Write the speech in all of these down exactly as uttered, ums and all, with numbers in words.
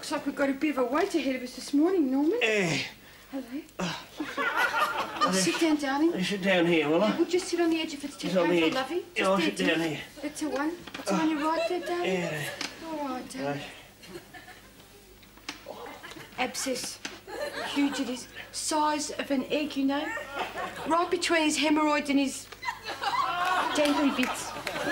Looks like we've got a bit of a wait ahead of us this morning, Norman. Eh. Hello. Oh, sit down, darling. I sit down here, will I? Yeah, we'll just sit on the edge if it's too Just on the painful, edge. lovey. Yeah, I'll Just sit there, down dear. here. That's the one. That's the one you're right there, darling. Yeah. All right, darling. Right. Abscess. Huge it is. Size of an egg, you know. Right between his hemorrhoids and his dangly bits.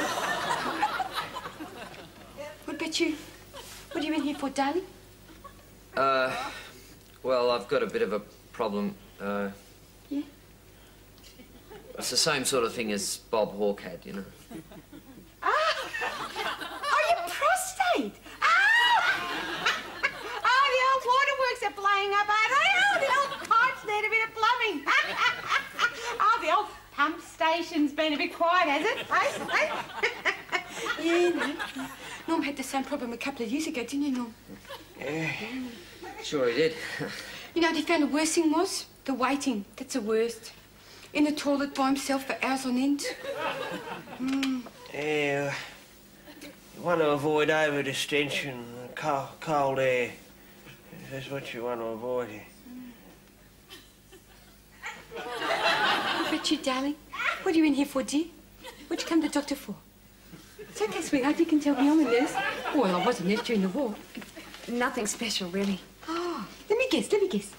What about you? What are you in here for, darling? Uh, well, I've got a bit of a problem. Uh, yeah? It's the same sort of thing as Bob Hawke had, you know. Ah! Oh, your prostate! Ah! Oh, the old waterworks are playing up, are they? Oh, the old pipes need a bit of plumbing. Oh, the old pump station's been a bit quiet, has it? Hey? Yeah, no. Norm had the same problem a couple of years ago, didn't you, Norm? Yeah. Sure he did. You know what he found the worst thing was? The waiting. That's the worst. In the toilet by himself for hours on end. Mm. Yeah. You want to avoid over-distension, cold, cold air. That's what you want to avoid here. What about you, darling? What are you in here for, dear? What'd you come to the doctor for? It's okay, sweetheart. You can tell me I'm a nurse. Well, I was a nurse during the war. Nothing special, really. Oh, let me guess, let me guess.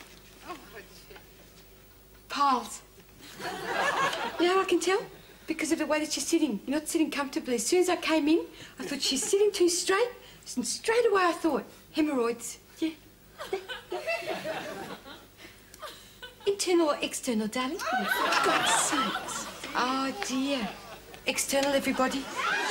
Piles. You know how I can tell? Because of the way that she's sitting. You're not sitting comfortably. As soon as I came in, I thought she's sitting too straight. And straight away I thought, hemorrhoids. Yeah. Internal or external, darling? Oh, for God's sakes. Oh, dear. External, everybody.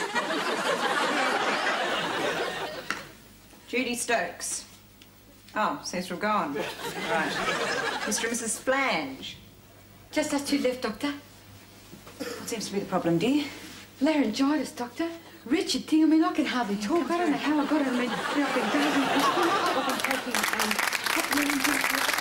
Judy Stokes. Oh, seems we're gone. Right. Mister and Missus Flange. Just us two left, Doctor. What seems to be the problem, dear? Laryngitis, Doctor. Wretched thing. I mean, I can hardly talk. I don't know how I got it. I mean, I've been bathing and I've been taking um, hot